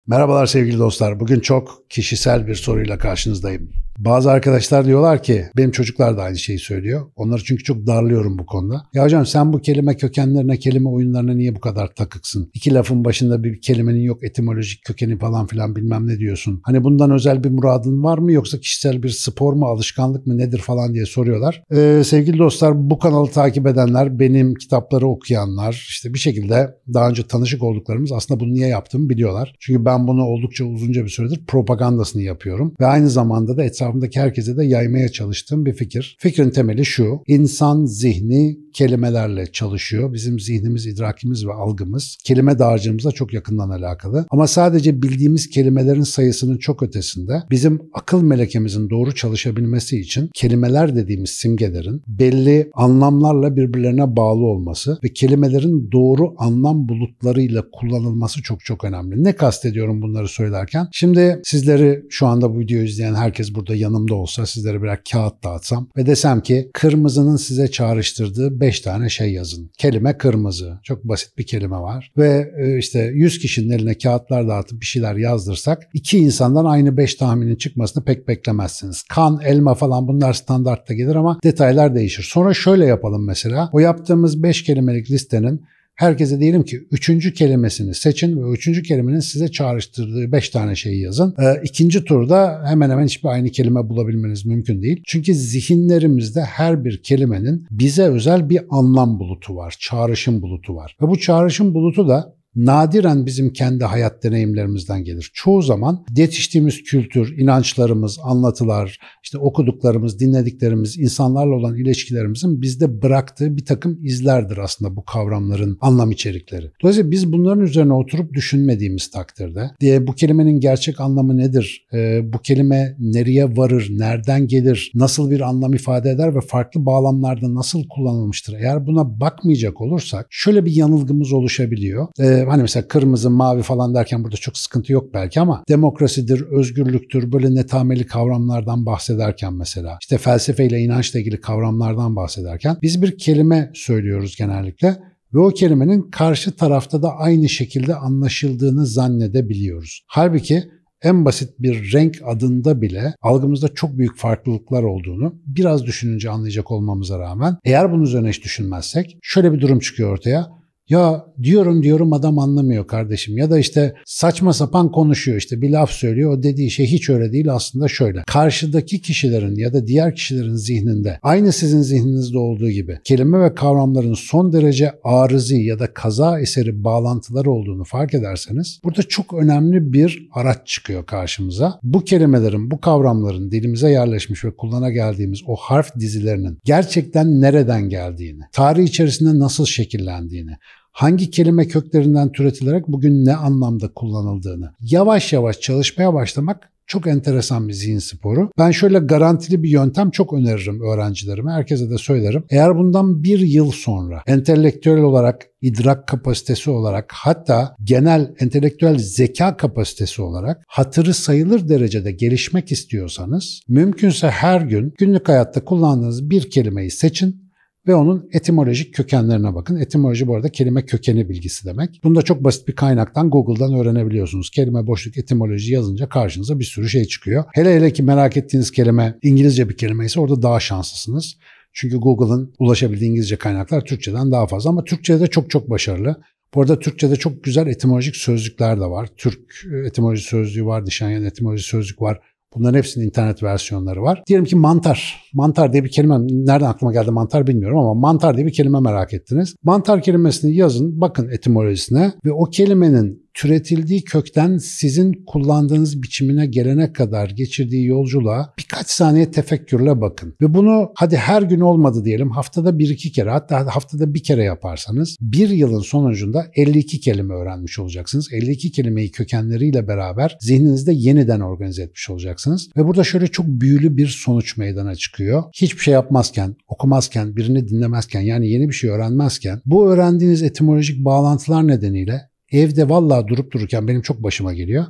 Merhabalar sevgili dostlar. Bugün çok kişisel bir soruyla karşınızdayım. Bazı arkadaşlar diyorlar ki benim çocuklar da aynı şeyi söylüyor. Onları çünkü çok darlıyorum bu konuda. Ya hocam sen bu kelime kökenlerine, kelime oyunlarına niye bu kadar takıksın? İki lafın başında bir kelimenin yok etimolojik kökeni falan filan bilmem ne diyorsun. Hani bundan özel bir muradın var mı yoksa kişisel bir spor mu, alışkanlık mı nedir falan diye soruyorlar. Sevgili dostlar, bu kanalı takip edenler, benim kitapları okuyanlar, işte bir şekilde daha önce tanışık olduklarımız aslında bunu niye yaptığımı biliyorlar. Çünkü ben bunu oldukça uzunca bir süredir propagandasını yapıyorum ve aynı zamanda da etrafımdaki herkese de yaymaya çalıştığım bir fikir. Fikrin temeli şu: İnsan zihni kelimelerle çalışıyor. Bizim zihnimiz, idrakimiz ve algımız kelime dağarcığımızla çok yakından alakalı. Ama sadece bildiğimiz kelimelerin sayısının çok ötesinde bizim akıl melekemizin doğru çalışabilmesi için kelimeler dediğimiz simgelerin belli anlamlarla birbirlerine bağlı olması ve kelimelerin doğru anlam bulutlarıyla kullanılması çok çok önemli. Ne kastediyorum bunları söylerken? Şimdi sizleri, şu anda bu videoyu izleyen herkes burada yanımda olsa, sizlere birer kağıt dağıtsam ve desem ki kırmızının size çağrıştırdığı 5 tane şey yazın. Kelime kırmızı. Çok basit bir kelime var. Ve işte 100 kişinin eline kağıtlar dağıtıp bir şeyler yazdırsak 2 insandan aynı 5 tahminin çıkmasını pek beklemezsiniz. Kan, elma falan bunlar standartta gelir ama detaylar değişir. Sonra şöyle yapalım mesela. O yaptığımız 5 kelimelik listenin herkese diyelim ki 3. kelimesini seçin ve 3. kelimenin size çağrıştırdığı 5 tane şeyi yazın. İkinci turda hemen hemen hiçbir aynı kelime bulabilmeniz mümkün değil. Çünkü zihinlerimizde her bir kelimenin bize özel bir anlam bulutu var, çağrışım bulutu var. Ve bu çağrışım bulutu da nadiren bizim kendi hayat deneyimlerimizden gelir. Çoğu zaman yetiştiğimiz kültür, inançlarımız, anlatılar, işte okuduklarımız, dinlediklerimiz, insanlarla olan ilişkilerimizin bizde bıraktığı bir takım izlerdir aslında bu kavramların anlam içerikleri. Dolayısıyla biz bunların üzerine oturup düşünmediğimiz takdirde bu kelimenin gerçek anlamı nedir? Bu kelime nereye varır? Nereden gelir? Nasıl bir anlam ifade eder ve farklı bağlamlarda nasıl kullanılmıştır? Eğer buna bakmayacak olursak şöyle bir yanılgımız oluşabiliyor. Hani mesela kırmızı, mavi falan derken burada çok sıkıntı yok belki ama demokrasidir, özgürlüktür, böyle netameli kavramlardan bahsederken mesela, işte felsefeyle, inançla ilgili kavramlardan bahsederken biz bir kelime söylüyoruz genellikle ve o kelimenin karşı tarafta da aynı şekilde anlaşıldığını zannedebiliyoruz. Halbuki en basit bir renk adında bile algımızda çok büyük farklılıklar olduğunu biraz düşününce anlayacak olmamıza rağmen eğer bunun üzerine hiç düşünmezsek şöyle bir durum çıkıyor ortaya. Ya diyorum adam anlamıyor kardeşim, ya da işte saçma sapan konuşuyor, işte bir laf söylüyor, o dediği şey hiç öyle değil, aslında şöyle. Karşıdaki kişilerin ya da diğer kişilerin zihninde aynı sizin zihninizde olduğu gibi kelime ve kavramların son derece arızi ya da kaza eseri bağlantıları olduğunu fark ederseniz burada çok önemli bir araç çıkıyor karşımıza. Bu kelimelerin, bu kavramların dilimize yerleşmiş ve kullana geldiğimiz o harf dizilerinin gerçekten nereden geldiğini, tarih içerisinde nasıl şekillendiğini, hangi kelime köklerinden türetilerek bugün ne anlamda kullanıldığını yavaş yavaş çalışmaya başlamak çok enteresan bir zihin sporu. Ben şöyle garantili bir yöntem çok öneririm öğrencilerime, herkese de söylerim. Eğer bundan 1 yıl sonra entelektüel olarak, idrak kapasitesi olarak, hatta genel entelektüel zeka kapasitesi olarak hatırı sayılır derecede gelişmek istiyorsanız, mümkünse her gün günlük hayatta kullandığınız bir kelimeyi seçin ve onun etimolojik kökenlerine bakın. Etimoloji bu arada kelime kökeni bilgisi demek. Bunu da çok basit bir kaynaktan, Google'dan öğrenebiliyorsunuz. Kelime boşluk etimoloji yazınca karşınıza bir sürü şey çıkıyor. Hele ki merak ettiğiniz kelime İngilizce bir kelime ise orada daha şanslısınız. Çünkü Google'ın ulaşabildiği İngilizce kaynaklar Türkçeden daha fazla, ama Türkçe'de çok başarılı. Bu arada Türkçe'de çok güzel etimolojik sözlükler de var. Türk etimoloji sözlüğü var, Dişanyan etimoloji sözlük var. Bunların hepsinin internet versiyonları var. Diyelim ki mantar. Mantar diye bir kelime, nereden aklıma geldi mantar bilmiyorum ama mantar diye bir kelime merak ettiniz. Mantar kelimesini yazın, bakın etimolojisine ve o kelimenin türetildiği kökten sizin kullandığınız biçimine gelene kadar geçirdiği yolculuğa birkaç saniye tefekkürle bakın. Ve bunu hadi her gün olmadı diyelim, haftada 1-2 kere, hatta haftada 1 kere yaparsanız 1 yılın sonucunda 52 kelime öğrenmiş olacaksınız. 52 kelimeyi kökenleriyle beraber zihninizde yeniden organize etmiş olacaksınız. Ve burada şöyle çok büyülü bir sonuç meydana çıkıyor. Hiçbir şey yapmazken, okumazken, birini dinlemezken, yani yeni bir şey öğrenmezken bu öğrendiğiniz etimolojik bağlantılar nedeniyle evde vallahi durup dururken benim çok başıma geliyor.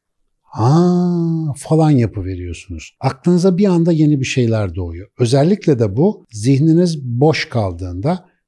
Falan yapıveriyorsunuz. Aklınıza bir anda yeni bir şeyler doğuyor. Özellikle de bu zihniniz boş kaldığında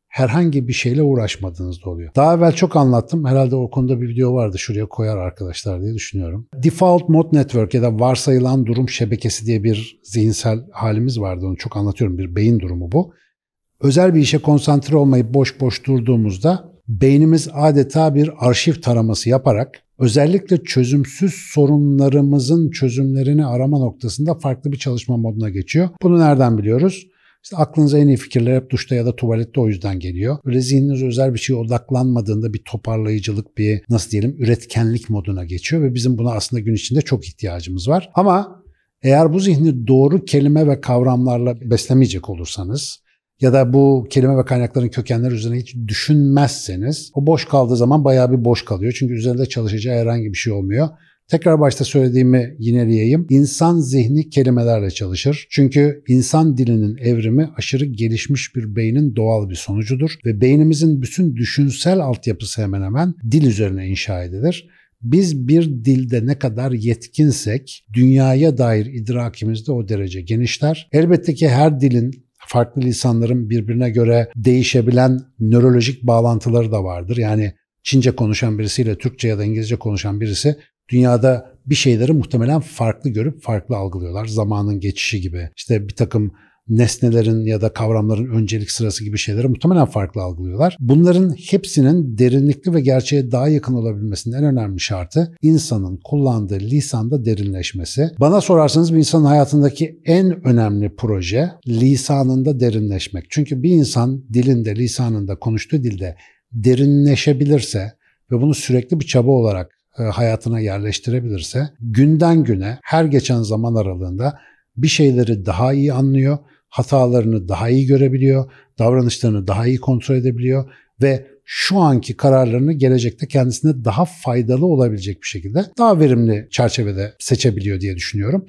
herhangi bir şeyle uğraşmadığınızda oluyor. Daha evvel çok anlattım. Herhalde o konuda bir video vardı. Şuraya koyar arkadaşlar diye düşünüyorum. Default Mode Network ya da varsayılan durum şebekesi diye bir zihinsel halimiz vardı. Onu çok anlatıyorum. Bir beyin durumu bu. Özel bir işe konsantre olmayıp boş boş durduğumuzda beynimiz adeta bir arşiv taraması yaparak özellikle çözümsüz sorunlarımızın çözümlerini arama noktasında farklı bir çalışma moduna geçiyor. Bunu nereden biliyoruz? İşte aklınıza en iyi fikirler hep duşta ya da tuvalette o yüzden geliyor. Böyle zihniniz özel bir şeye odaklanmadığında bir toparlayıcılık, bir nasıl diyelim üretkenlik moduna geçiyor ve bizim buna aslında gün içinde çok ihtiyacımız var. Ama eğer bu zihni doğru kelime ve kavramlarla beslemeyecek olursanız ya da bu kelime ve kaynakların kökenleri üzerine hiç düşünmezseniz o boş kaldığı zaman bayağı bir boş kalıyor. Çünkü üzerinde çalışacağı herhangi bir şey olmuyor. Tekrar başta söylediğimi yineleyeyim. İnsan zihni kelimelerle çalışır. Çünkü insan dilinin evrimi aşırı gelişmiş bir beynin doğal bir sonucudur. Ve beynimizin bütün düşünsel altyapısı hemen hemen dil üzerine inşa edilir. Biz bir dilde ne kadar yetkinsek dünyaya dair idrakimiz de o derece genişler. Elbette ki her dilin farklı lisanların birbirine göre değişebilen nörolojik bağlantıları da vardır. Yani Çince konuşan birisiyle Türkçe ya da İngilizce konuşan birisi dünyada bir şeyleri muhtemelen farklı görüp farklı algılıyorlar. Zamanın geçişi gibi. İşte bir takım nesnelerin ya da kavramların öncelik sırası gibi şeyleri muhtemelen farklı algılıyorlar. Bunların hepsinin derinlikli ve gerçeğe daha yakın olabilmesinin en önemli şartı insanın kullandığı lisanda derinleşmesi. Bana sorarsanız bir insanın hayatındaki en önemli proje lisanında derinleşmek. Çünkü bir insan dilinde, lisanında, konuştuğu dilde derinleşebilirse ve bunu sürekli bir çaba olarak hayatına yerleştirebilirse günden güne her geçen zaman aralığında bir şeyleri daha iyi anlıyor, hatalarını daha iyi görebiliyor, davranışlarını daha iyi kontrol edebiliyor ve şu anki kararlarını gelecekte kendisine daha faydalı olabilecek bir şekilde daha verimli çerçevede seçebiliyor diye düşünüyorum.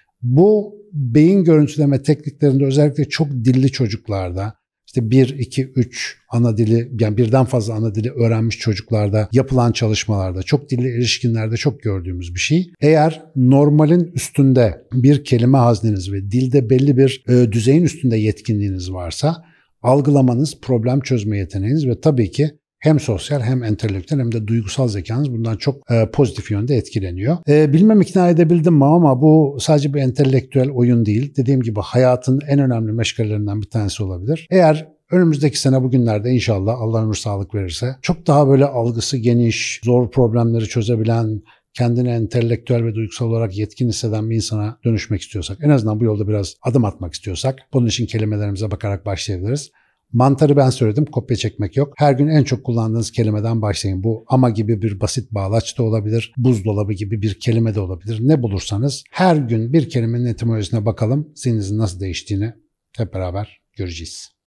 Bu beyin görüntüleme tekniklerinde özellikle çok dilli çocuklarda, İşte 1, 2, 3 ana dili yani birden fazla ana dili öğrenmiş çocuklarda yapılan çalışmalarda çok dilli erişkinlerde çok gördüğümüz bir şey. Eğer normalin üstünde bir kelime hazneniz ve dilde belli bir düzeyin üstünde yetkinliğiniz varsa algılamanız, problem çözme yeteneğiniz ve tabii ki hem sosyal hem entelektüel hem de duygusal zekanız bundan çok pozitif yönde etkileniyor. Bilmem ikna edebildim mi ama bu sadece bir entelektüel oyun değil. Dediğim gibi hayatın en önemli meşgalelerinden bir tanesi olabilir. Eğer önümüzdeki sene bugünlerde inşallah Allah ömür sağlık verirse çok daha böyle algısı geniş, zor problemleri çözebilen, kendini entelektüel ve duygusal olarak yetkin hisseden bir insana dönüşmek istiyorsak, en azından bu yolda biraz adım atmak istiyorsak bunun için kelimelerimize bakarak başlayabiliriz. Mantarı ben söyledim, kopya çekmek yok. Her gün en çok kullandığınız kelimeden başlayın. Bu ama gibi bir basit bağlaç da olabilir, buzdolabı gibi bir kelime de olabilir. Ne bulursanız her gün bir kelimenin etimolojisine bakalım. Zihninizin nasıl değiştiğini hep beraber göreceğiz.